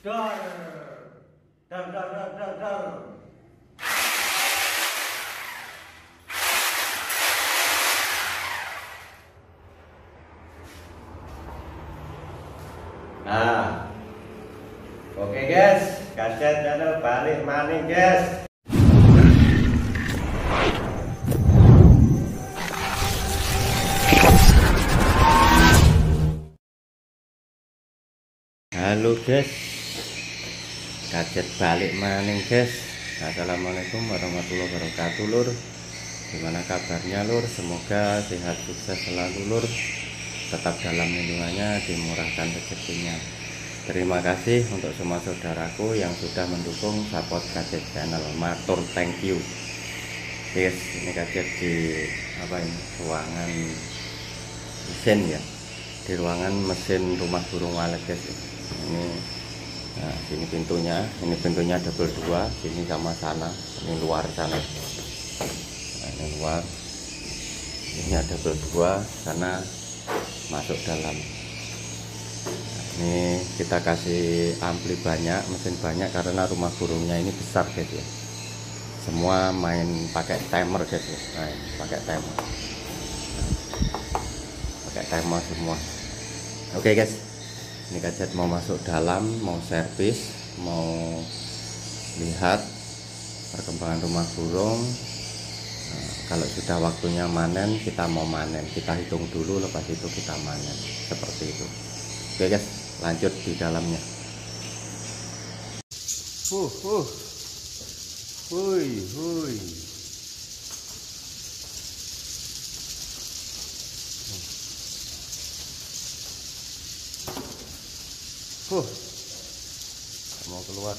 Dar, dar, dar, dar, dar, dar. Nah, oke guys, kaset channel balik maning guys. Halo guys, kaget balik maning guys. Assalamualaikum warahmatullahi wabarakatuh lur. Gimana kabarnya lur? Semoga sehat sukses selalu lur. Tetap dalam lindungannya, dimurahkan rezekinya. Terima kasih untuk semua saudaraku yang sudah mendukung support kaget channel. Matur thank you. Guys, ini kaget di apa ini? Ruangan mesin ya. Di ruangan mesin rumah burung walet guys. Ini nah, sini pintunya, ini pintunya double 2, sini sama sana, ini luar sana. Nah, ini luar, ini double 2, sana masuk dalam. Nah, ini kita kasih ampli banyak, mesin banyak karena rumah burungnya ini besar guys ya. Semua main pakai timer guys ya. Nah, ini pakai timer, pakai timer semua. Oke guys, ini kajet mau masuk dalam, mau servis, mau lihat perkembangan rumah burung. Nah, kalau sudah waktunya manen, kita mau manen, kita hitung dulu, lepas itu kita manen, seperti itu. Oke guys, lanjut di dalamnya. Hui. Mau keluar.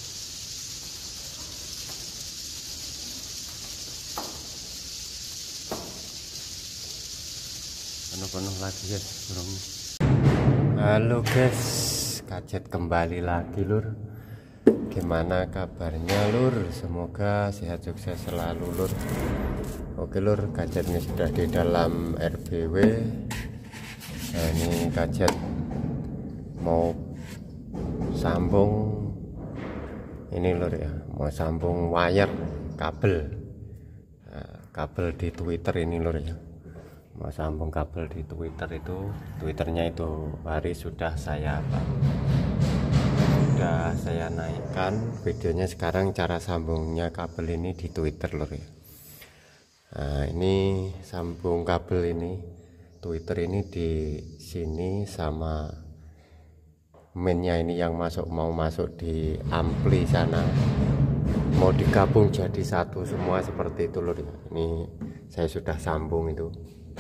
Penuh-penuh lagi guys burungnya. Halo guys, kajet kembali lagi lur. Gimana kabarnya lur? Semoga sehat sukses selalu lur. Oke lur, kajetnya sudah di dalam RBW. Nah, ini kajet mau sambung ini lur ya, mau sambung wire kabel. Nah, kabel di Twitter ini lur ya, mau sambung kabel di Twitter. Itu Twitternya itu hari sudah saya naikkan videonya. Sekarang cara sambungnya kabel ini di Twitter lur ya. Nah, ini sambung kabel ini Twitter ini di sini sama mainnya ini yang mau masuk di ampli sana, mau digabung jadi satu semua seperti itu lur. Ini saya sudah sambung itu.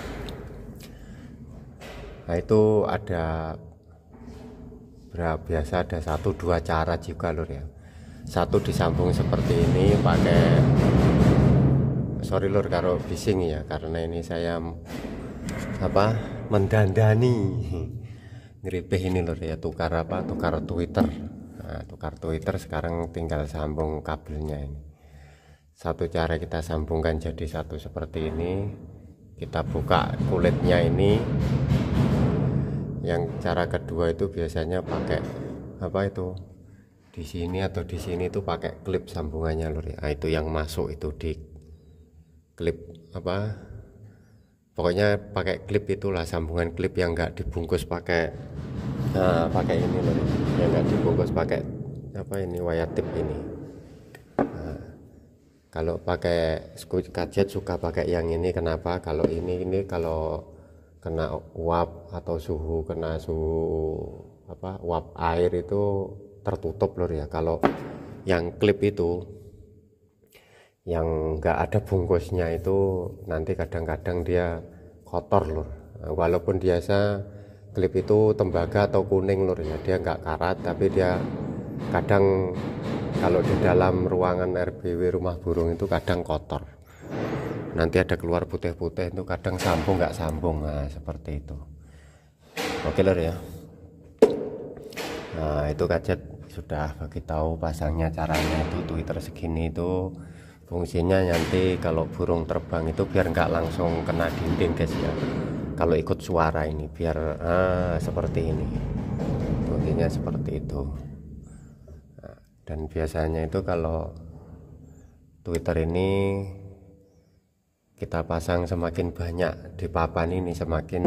Nah, itu ada biasa ada 1-2 cara juga lur ya. Satu disambung seperti ini pakai, sorry lur kalau bising ya, karena ini saya mendandani ngeripih ini lur ya, tukar Twitter. Nah, tukar Twitter sekarang tinggal sambung kabelnya ini. Satu cara kita sambungkan jadi satu seperti ini, kita buka kulitnya ini. Yang cara kedua itu biasanya pakai di sini atau di sini itu pakai klip sambungannya lur ya. Nah, itu yang masuk itu di klip pokoknya pakai klip itulah, sambungan klip yang enggak dibungkus pakai ini loh, yang enggak dibungkus pakai wire tip ini. Nah, kalau pakai kajet suka pakai yang ini. Kenapa? Kalau ini kalau kena uap atau kena suhu uap air itu tertutup lur ya. Kalau yang klip itu yang enggak ada bungkusnya itu nanti kadang-kadang dia kotor lur. Walaupun biasa klip itu tembaga atau kuning lur ya, dia enggak karat, tapi dia kadang kalau di dalam ruangan RBW rumah burung itu kadang kotor, nanti ada keluar putih-putih, itu kadang sambung enggak sambung. Nah, seperti itu. Oke lur ya. Nah, itu kajet sudah bagi tahu pasangnya caranya. Itu Twitter segini itu fungsinya nanti kalau burung terbang itu biar nggak langsung kena dinding guys ya. Kalau ikut suara ini biar seperti ini, fungsinya seperti itu. Dan biasanya itu kalau Twitter ini kita pasang semakin banyak di papan ini, semakin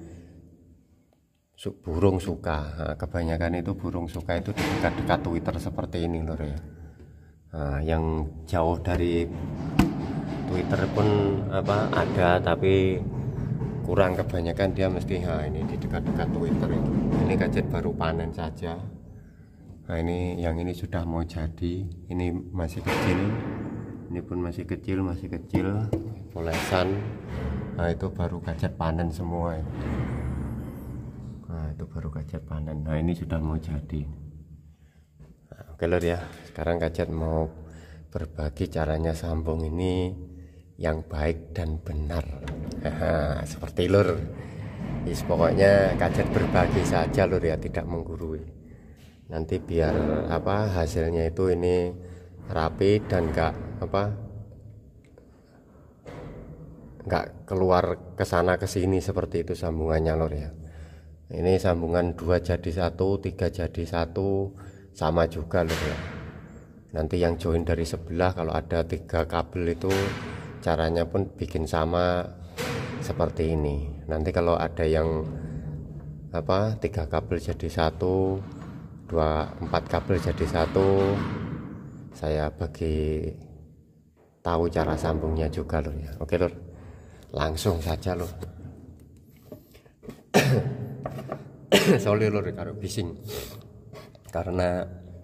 burung suka. Nah, kebanyakan itu burung suka itu di dekat-dekat Twitter seperti ini lor ya. Nah, yang jauh dari Twitter pun ada, tapi kurang. Kebanyakan dia mesti ini di dekat-dekat Twitter itu. Ini gadget baru panen saja. Nah, ini yang ini sudah mau jadi, ini masih kecil, ini pun masih kecil, polesan. Nah, itu baru gadget panen semua itu. Nah, itu baru gadget panen. Nah, ini sudah mau jadi. Nah, oke lor ya, sekarang gadget mau berbagi caranya sambung ini yang baik dan benar. Seperti lur, pokoknya gadget berbagi saja lur ya, tidak menggurui. Nanti biar hasilnya itu ini rapi dan nggak keluar kesana kesini seperti itu sambungannya lur ya. Ini sambungan 2 jadi 1, 3 jadi 1, sama juga lur ya. Nanti yang join dari sebelah, kalau ada 3 kabel itu caranya pun bikin sama seperti ini. Nanti kalau ada yang 3 kabel jadi 1, 4 kabel jadi 1, saya bagi tahu cara sambungnya juga lur ya. Oke lur, langsung saja lur. Sorry lur karo bising karena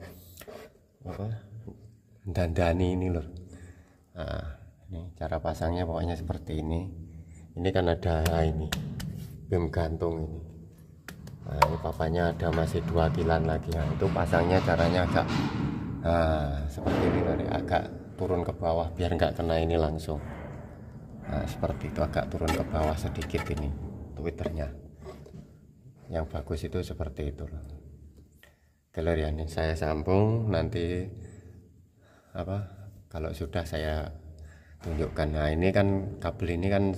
dandani ini lur. Nah, ini cara pasangnya pokoknya seperti ini. Ini kan ada ini bem gantung ini. Nah, ini papanya ada masih 2 kilan lagi. Nah, itu pasangnya caranya agak seperti ini lur, agak turun ke bawah biar nggak kena ini langsung. Nah, seperti itu, agak turun ke bawah sedikit ini Twitternya. Yang bagus itu seperti itu loh. Kalau ya, ini saya sambung, nanti kalau sudah saya tunjukkan. Nah, ini kan kabel ini kan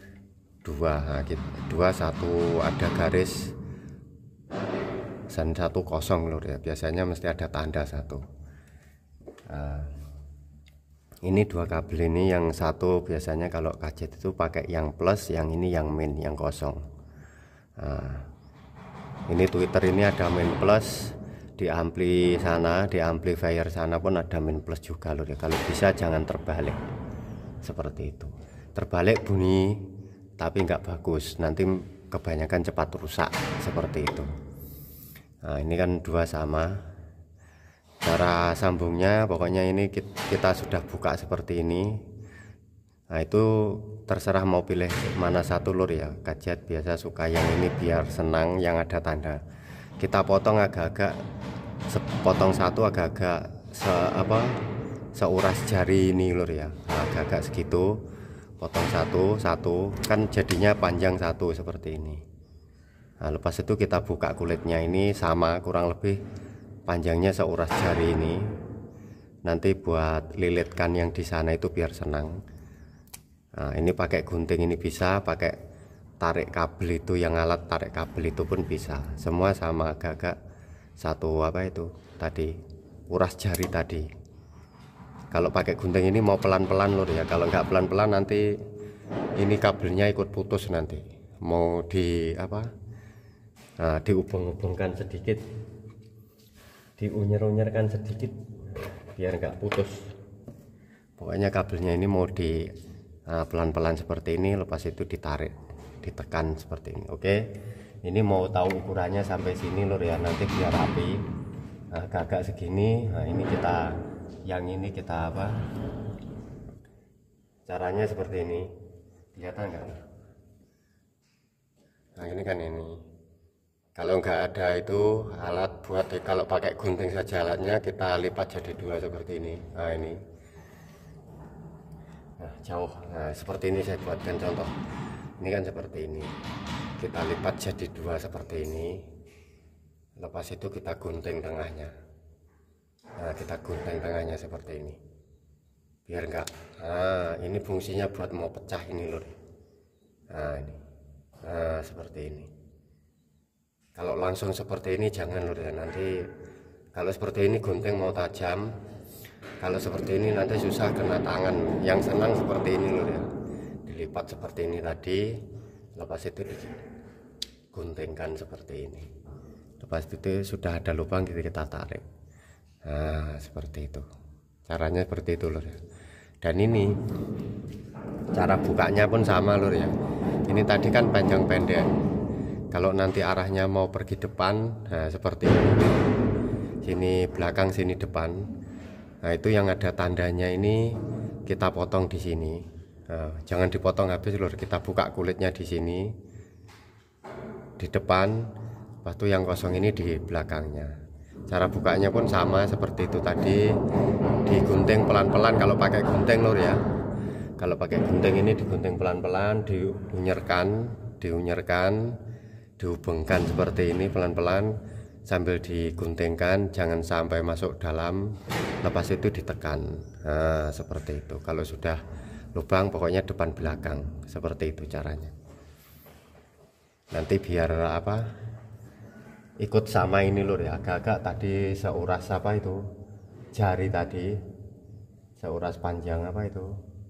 2, 1 ada garis dan 1 kosong lur ya. Biasanya mesti ada tanda 1. Nah, ini 2 kabel ini, yang 1 biasanya kalau gadget itu pakai yang plus, yang ini yang min, yang kosong. Nah, ini Twitter ini ada min plus, di ampli sana, di amplifier sana pun ada min plus juga loh ya. Kalau bisa jangan terbalik seperti itu. Terbalik bunyi tapi nggak bagus, nanti kebanyakan cepat rusak seperti itu. Nah, ini kan 2 sama. Cara sambungnya pokoknya ini kita sudah buka seperti ini. Nah, itu terserah mau pilih mana satu lur ya. Gadget biasa suka yang ini biar senang, yang ada tanda. Kita potong agak-agak, potong 1 agak-agak seuras jari ini lur ya. Nah, agak-agak segitu, potong 1 kan jadinya panjang 1 seperti ini. Nah, lepas itu kita buka kulitnya, ini sama kurang lebih panjangnya seuras jari ini. Nanti buat lilitkan yang di sana itu biar senang. Nah, ini pakai gunting ini bisa, pakai tarik kabel itu, yang alat tarik kabel itu pun bisa. Semua sama, agak-agak satu tadi uras jari tadi. Kalau pakai gunting ini mau pelan-pelan lur ya. Kalau nggak pelan-pelan nanti ini kabelnya ikut putus nanti. Mau diubung-ubungkan sedikit, diunyer-unyerkan sedikit biar nggak putus. Pokoknya kabelnya ini mau pelan-pelan seperti ini, lepas itu ditarik, ditekan seperti ini. Oke, ini mau tahu ukurannya sampai sini lur ya, nanti biar rapi. Nah, agak segini. Nah, ini kita caranya seperti ini, kelihatan nggak? Nah, ini kan ini kalau nggak ada itu alat buat kalau pakai gunting saja, alatnya kita lipat jadi 2 seperti ini. Nah, ini jauh. Nah, seperti ini saya buatkan contoh. Ini kan seperti ini, kita lipat jadi 2 seperti ini. Lepas itu kita gunting tengahnya. Nah, kita gunting tengahnya seperti ini biar enggak. Nah, ini fungsinya buat mau pecah ini lur. Nah, ini seperti ini. Kalau langsung seperti ini jangan lur ya, nanti Kalau seperti ini gunting mau tajam, kalau seperti ini nanti susah kena tangan. Yang senang seperti ini lur ya, dilipat seperti ini tadi, lepas itu diguntingkan seperti ini. Lepas itu sudah ada lubang, kita tarik. Nah seperti itu, caranya seperti itu lur ya. Dan ini cara bukanya pun sama lur ya. Ini tadi kan panjang pendek, kalau nanti arahnya mau pergi depan, nah seperti ini, sini belakang sini depan. Nah itu yang ada tandanya ini kita potong di sini. Nah, jangan dipotong habis lur, kita buka kulitnya di sini di depan, waktu yang kosong ini di belakangnya. Cara bukanya pun sama seperti itu tadi, digunting pelan-pelan kalau pakai gunting lur ya. Kalau pakai gunting ini digunting pelan-pelan, diunyerkan, dihubungkan seperti ini pelan-pelan sambil diguntingkan, jangan sampai masuk dalam. Lepas itu ditekan. Nah seperti itu. Kalau sudah lubang pokoknya depan belakang, seperti itu caranya. Nanti biar apa, ikut sama ini lur ya, agak-agak tadi seuras apa itu jari tadi, seuras panjang apa itu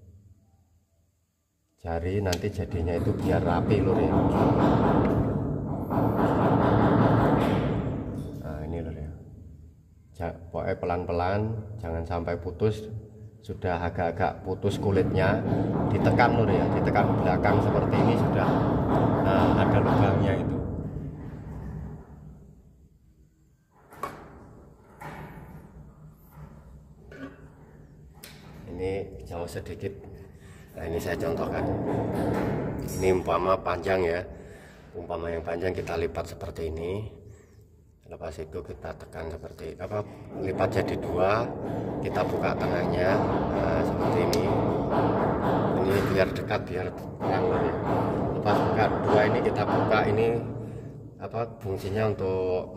jari, nanti jadinya itu biar rapi lur ya. Nah ini lur ya, pokoknya pelan-pelan, jangan sampai putus. Sudah agak-agak putus kulitnya, ditekan lur ya, ditekan belakang seperti ini sudah. Nah ada lubangnya itu. Ini jauh sedikit. Nah ini saya contohkan. Ini umpama panjang ya, umpama yang panjang kita lipat seperti ini. Lepas itu kita tekan seperti apa, lipat jadi dua, kita buka tengahnya. Nah, seperti ini biar dekat, biar terang ya. Lepas buka dua ini, kita buka ini apa, fungsinya untuk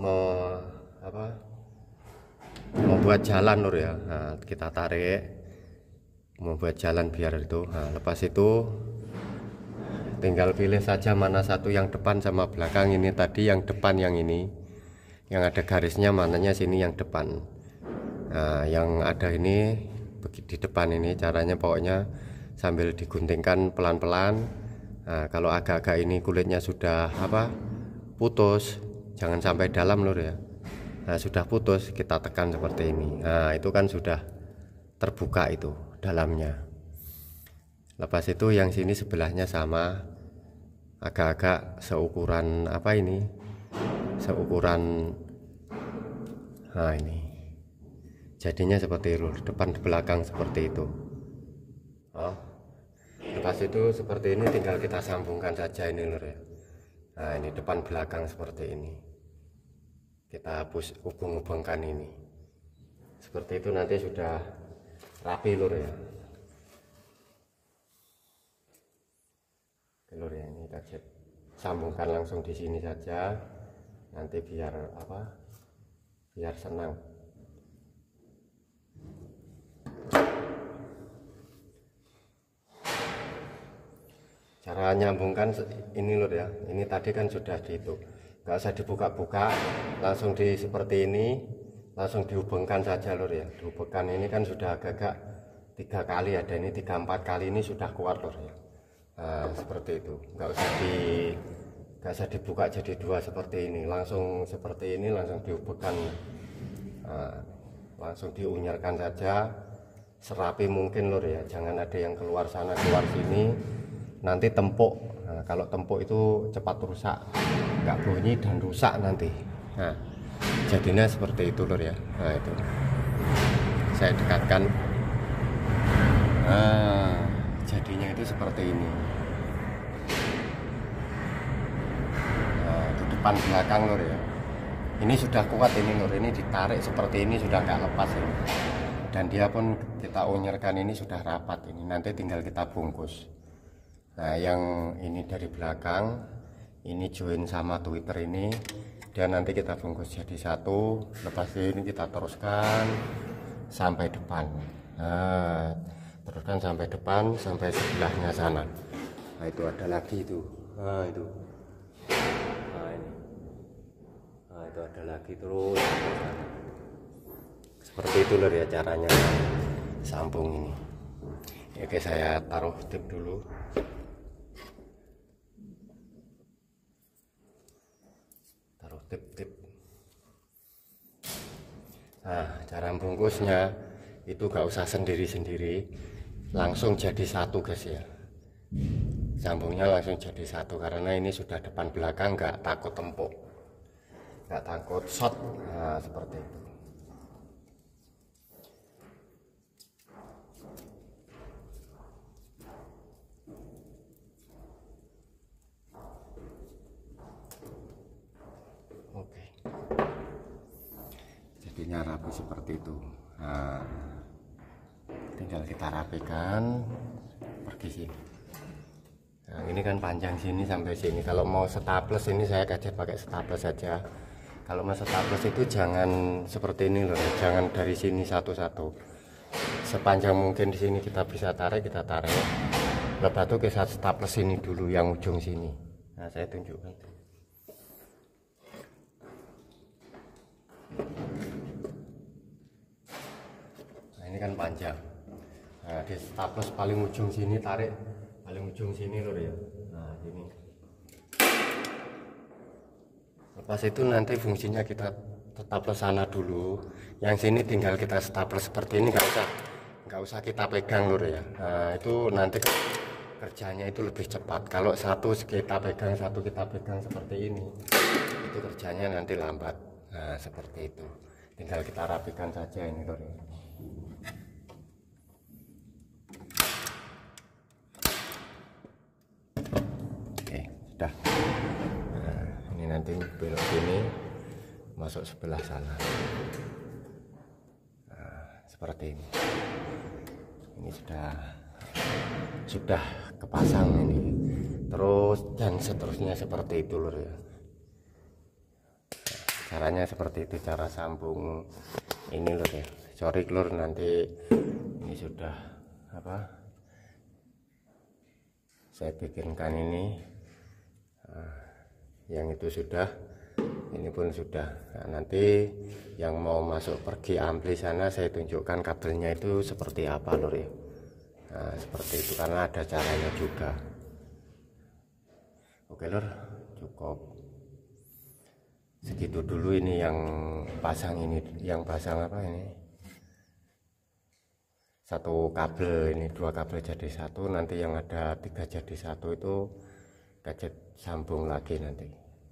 membuat jalan lur ya. Nah, kita tarik, membuat jalan biar itu. Nah, lepas itu tinggal pilih saja mana satu yang depan sama belakang. Ini tadi yang depan, yang ini yang ada garisnya mananya, sini yang depan. Nah yang ada ini di depan ini, caranya pokoknya sambil diguntingkan pelan-pelan. Nah, kalau agak-agak ini kulitnya sudah apa, putus, jangan sampai dalam lur ya. Nah sudah putus, kita tekan seperti ini. Nah itu kan sudah terbuka itu dalamnya. Lepas itu yang sini sebelahnya sama, agak-agak seukuran apa ini, seukuran. Nah ini jadinya seperti itu, depan belakang seperti itu. Oh, lepas itu seperti ini tinggal kita sambungkan saja ini lur ya. Nah ini depan belakang seperti ini, kita hubung-hubungkan ini seperti itu, nanti sudah rapi lur ya. Lur ya, ini kita sambungkan langsung di sini saja, nanti biar apa, biar senang. Cara nyambungkan ini lur ya, ini tadi kan sudah dihitung, nggak usah dibuka-buka, langsung di seperti ini, langsung dihubungkan saja lur ya. Dihubungkan ini kan sudah agak-agak 3 kali, ada ini 3-4 kali, ini sudah kuat lur ya. Nah seperti itu, nggak usah dibuka jadi dua seperti ini, langsung seperti ini, langsung dihubungkan. Nah, langsung diunyarkan saja serapi mungkin lur ya, jangan ada yang keluar sana keluar sini, nanti tempuk. Nah, kalau tempuk itu cepat rusak, nggak bunyi dan rusak nanti. Nah jadinya seperti itu lur ya. Nah itu saya dekatkan. Nah jadinya itu seperti ini. Nah itu depan belakang lur ya. Ini sudah kuat ini lur, ini ditarik seperti ini sudah nggak lepas ini. Dan dia pun kita unyerkan ini sudah rapat ini, nanti tinggal kita bungkus. Nah yang ini dari belakang, ini join sama Twitter ini, dan nanti kita bungkus jadi satu. Lepas ini kita teruskan sampai depan. Nah teruskan sampai depan, sampai sebelahnya sana. Nah itu ada lagi itu. Nah itu. Nah ini. Nah itu ada lagi terus. seperti itu lur ya caranya sambung ini. Oke, saya taruh tip dulu. Taruh tip. Nah, cara bungkusnya itu gak usah sendiri-sendiri, langsung jadi satu guys ya. Sambungnya langsung jadi satu karena ini sudah depan belakang, nggak takut empuk, nggak takut short. Nah, seperti itu. Oke, jadinya rapi seperti itu. Nah, tinggal kita rapikan pergi sini. Nah, ini kan panjang sini sampai sini. Kalau mau staples ini saya kajet pakai staples saja. Kalau mau staples itu jangan seperti ini loh, jangan dari sini satu-satu. Sepanjang mungkin di sini kita bisa tarik, kita tarik. Lepas itu kita staples ini dulu yang ujung sini. Nah, saya tunjukkan. Nah, ini kan panjang. Nah, di staples paling ujung sini tarik, paling ujung sini lur ya. Nah, ini. Lepas itu nanti fungsinya kita staples sana dulu. Yang sini tinggal kita staples seperti ini, nggak usah kita pegang lur ya. Nah, itu nanti kerjanya itu lebih cepat. Kalau satu kita pegang, satu kita pegang seperti ini, itu kerjanya nanti lambat. Nah, seperti itu. Tinggal kita rapikan saja ini lur ya. Oke, sudah. Nah, ini nanti belok sini, masuk sebelah sana. Nah, seperti ini. Ini sudah kepasang ini. Terus dan seterusnya seperti itu lur ya. Caranya seperti itu, cara sambung ini lur ya. Sorry lur, nanti ini sudah apa saya bikinkan ini. Nah, yang itu sudah, ini pun sudah. Nah, nanti yang mau masuk pergi ampli sana saya tunjukkan kabelnya itu seperti apa lur ya. Nah, seperti itu karena ada caranya juga. Oke lur, cukup segitu dulu. Ini yang pasang, ini yang pasang apa ini, satu kabel, ini dua kabel jadi satu, nanti yang ada 3 jadi satu itu gadget sambung lagi nanti.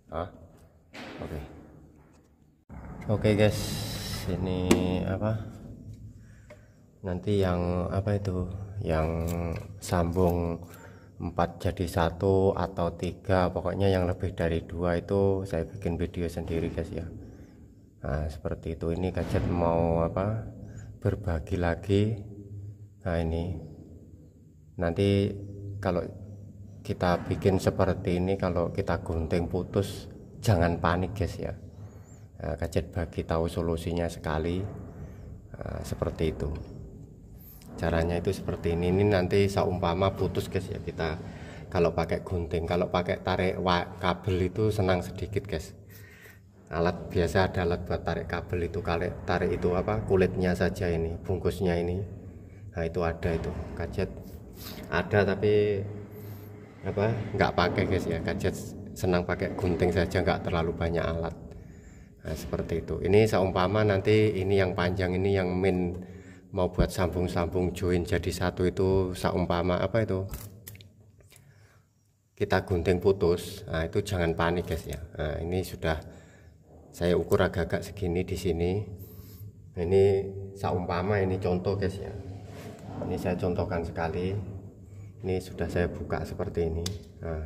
Oke guys, ini apa nanti yang apa itu yang sambung 4 jadi 1 atau 3, pokoknya yang lebih dari 2 itu saya bikin video sendiri guys ya. Nah, seperti itu. Ini gadget mau apa berbagi lagi. Nah, ini nanti kalau kita bikin seperti ini, kalau kita gunting putus jangan panik guys ya. Nah, gadget bagi tahu solusinya sekali. Nah, seperti itu caranya, itu seperti ini. Ini nanti seumpama putus guys ya, kita kalau pakai gunting, kalau pakai tarik kabel itu senang sedikit guys. Alat biasa ada alat buat tarik kabel itu, kalau tarik itu apa kulitnya saja, ini bungkusnya ini. Nah, itu ada, itu gadget ada, tapi apa nggak pakai guys ya. Gadget senang pakai gunting saja, nggak terlalu banyak alat. Nah, seperti itu. Ini seumpama nanti ini yang panjang ini yang min mau buat sambung-sambung join jadi satu, itu seumpama apa itu kita gunting putus. Nah, itu jangan panik guys ya. Nah, ini sudah saya ukur agak-agak segini di sini. Ini seumpama ini contoh guys ya. Ini saya contohkan sekali. Ini sudah saya buka seperti ini. Nah,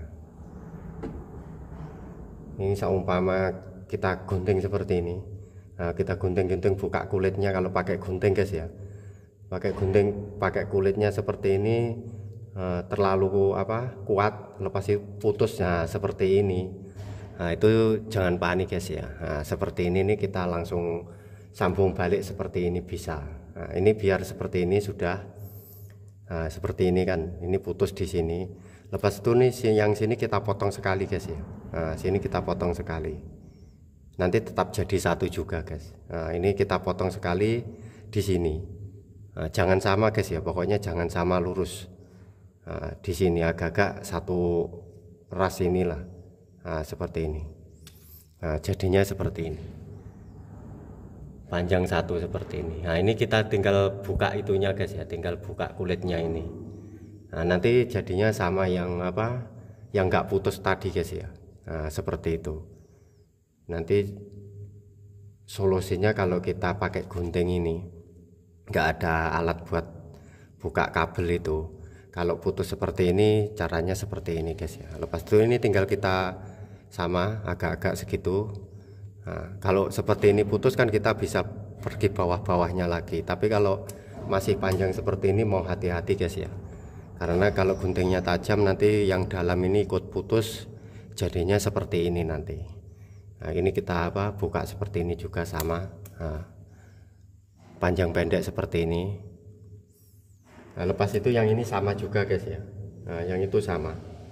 ini seumpama kita gunting seperti ini. Nah, kita gunting-gunting buka kulitnya kalau pakai gunting guys ya. Pakai gunting, pakai kulitnya seperti ini, terlalu apa kuat, lepas itu putusnya seperti ini. Nah, itu jangan panik guys ya. Nah, seperti ini nih kita langsung sambung balik seperti ini bisa. Nah, ini biar seperti ini sudah. Nah, seperti ini kan, ini putus di sini. Lepas itu nih yang sini kita potong sekali guys ya. Nah, sini kita potong sekali. Nanti tetap jadi satu juga guys. Nah, ini kita potong sekali. di sini. Jangan sama guys ya, pokoknya jangan sama lurus. Di sini agak-agak satu ras inilah. Seperti ini. Jadinya seperti ini. Panjang satu seperti ini. Nah, ini kita tinggal buka itunya guys ya, tinggal buka kulitnya ini. Nanti jadinya sama yang apa? Yang nggak putus tadi guys ya. Seperti itu. Nanti solusinya kalau kita pakai gunting ini, nggak ada alat buat buka kabel itu. Kalau putus seperti ini, caranya seperti ini guys ya. Lepas itu ini tinggal kita sama agak-agak segitu. Kalau seperti ini putus kan kita bisa pergi bawah-bawahnya lagi. Tapi kalau masih panjang seperti ini mau hati-hati guys ya. Karena kalau guntingnya tajam nanti yang dalam ini ikut putus, jadinya seperti ini nanti. Nah, ini kita buka seperti ini juga sama. Panjang pendek seperti ini. Nah, lepas itu yang ini sama juga guys ya. Yang itu sama.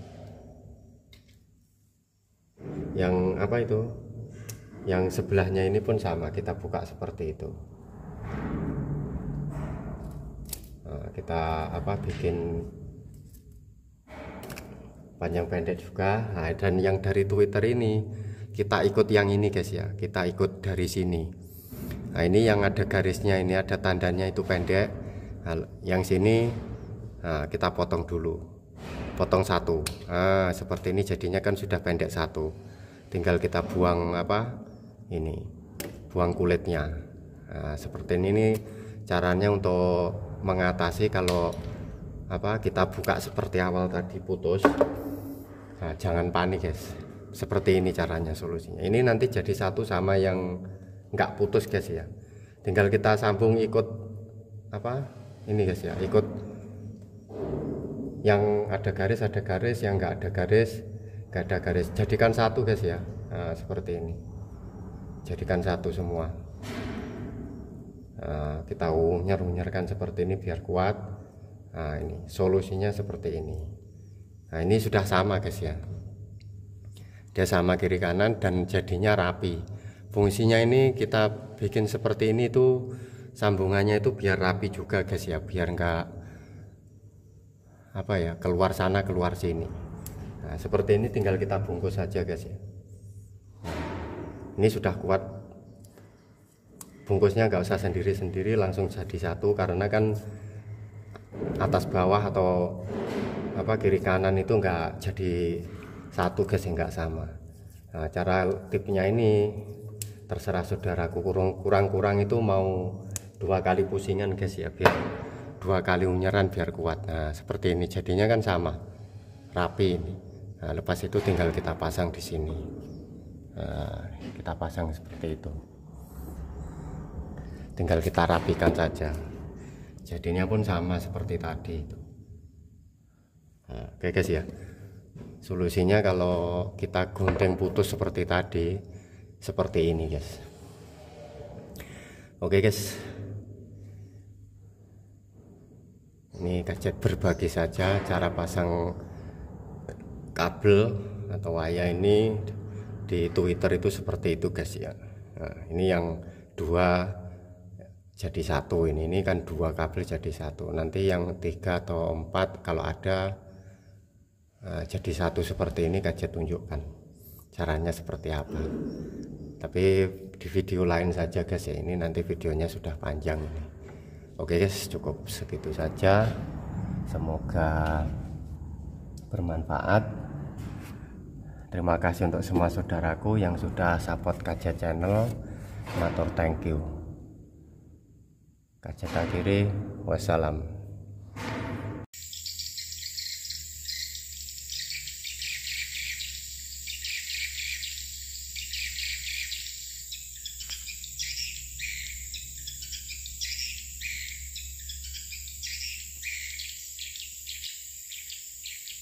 Yang apa itu? Yang sebelahnya ini pun sama, kita buka seperti itu. Kita bikin panjang pendek juga. Dan yang dari Twitter ini kita ikut yang ini guys ya, kita ikut dari sini. Nah, ini yang ada garisnya, ini ada tandanya itu pendek. Yang sini kita potong dulu, potong satu. Seperti ini jadinya kan sudah pendek satu. Tinggal kita buang ini, buang kulitnya. Seperti ini caranya untuk mengatasi kalau kita buka seperti awal tadi putus. Jangan panik guys, seperti ini caranya solusinya. Ini nanti jadi satu sama yang nggak putus guys ya. Tinggal kita sambung ikut ini guys ya, ikut yang ada garis, yang nggak ada garis, nggak ada garis. Jadikan satu guys ya. Seperti ini. Jadikan satu semua. Kita unyer-unyerkan seperti ini biar kuat. Ini solusinya seperti ini. Nah, ini sudah sama guys ya. Dia sama kiri kanan dan jadinya rapi. Fungsinya ini kita bikin seperti ini tuh, sambungannya itu biar rapi juga guys ya, biar enggak keluar sana keluar sini. Nah, seperti ini tinggal kita bungkus saja guys ya. Ini sudah kuat. Bungkusnya nggak usah sendiri-sendiri, langsung jadi satu, karena kan atas bawah atau kiri kanan itu nggak jadi satu guys, nggak sama. Nah, cara tipnya ini terserah saudaraku, kurang itu mau 2 kali pusingan guys ya, biar 2 kali unyeran biar kuat. Nah, seperti ini jadinya kan sama, rapi ini. Nah, lepas itu tinggal kita pasang di sini. Kita pasang seperti itu, tinggal kita rapikan saja, jadinya pun sama seperti tadi itu. Oke guys ya, solusinya kalau kita gunting putus seperti tadi, seperti ini guys. Oke guys, ini gadget berbagi saja cara pasang kabel atau waya ini di Twitter itu seperti itu guys ya. Nah, ini yang 2 jadi satu, ini kan 2 kabel jadi satu. Nanti yang 3 atau 4 kalau ada jadi satu seperti ini, gadget tunjukkan caranya seperti apa. Tapi di video lain saja guys ya, ini nanti videonya sudah panjang ini. Oke guys, cukup segitu saja. Semoga bermanfaat. Terima kasih untuk semua saudaraku yang sudah support Gadget Channel. Matur thank you. Gadget akhiri, wassalam.